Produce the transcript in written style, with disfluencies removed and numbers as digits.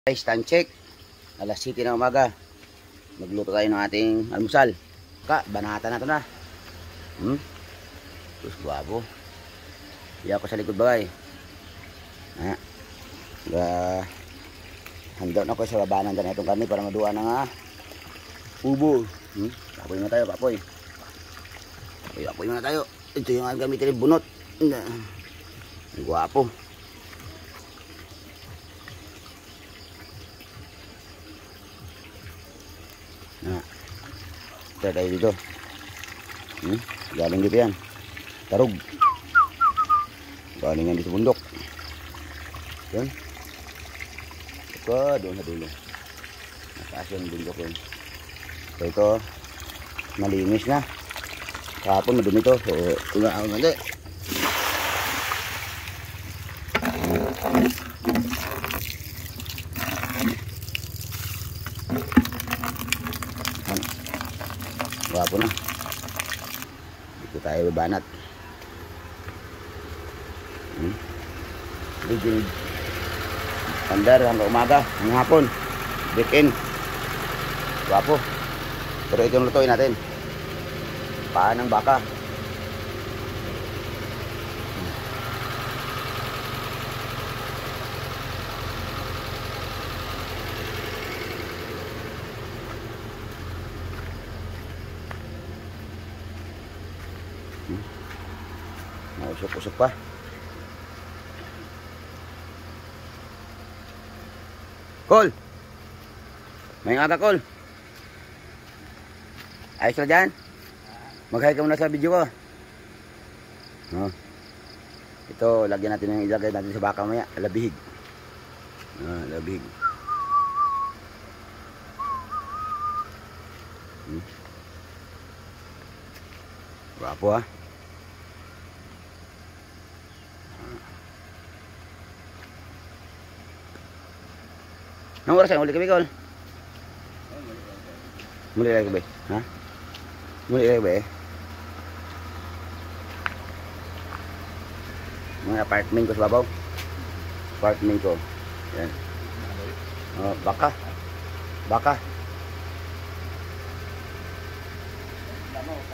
Guys, time check. Alas 7 ng umaga. Magluto tayo ng ating almusal. Banata na ito na. Terus guwapo. Iya ako sa likod bagay. Handa na ko sa babanan na itong karne para maduwa na nga ubo. Kapoy muna tayo, kapoy. Kapoy muna tayo. Ito yung gamitin ng bunot. Guwapo. Kita tayo dito. Galing dito yan. Tarog. Galing yan dito bundok. Yan. Ito, doon sa dulo. Mataas yung bundok yun. So ito, malinis na. Kahapon madumi ito. So, tulang ako natin. Guwapo na. Dito tayo babanat. Digil. Pandar hanggang umaga, hanggang hapon. Weekend. Guwapo. Pero ito yung lutuin natin. Paa ng baka. Mausok-usok pa. Col! May aga, Col. Ayos na dyan? Mag-hi ka muna sa video ko. Ito, lagyan natin yung ilagay natin sa baka maya. Labihig. Labihig. Guwapo ha. Anong oras yan? Muli kami, Col? Muli lagi ba? Ha? Muli lagi ba? Mga apartment ko sa babaw. Apartment ko. Yan. Baka. Baka.